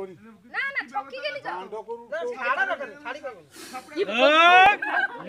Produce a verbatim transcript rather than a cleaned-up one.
ना ना छकी गेली जा कांड करू छाड़ा ना करे छाड़ी कर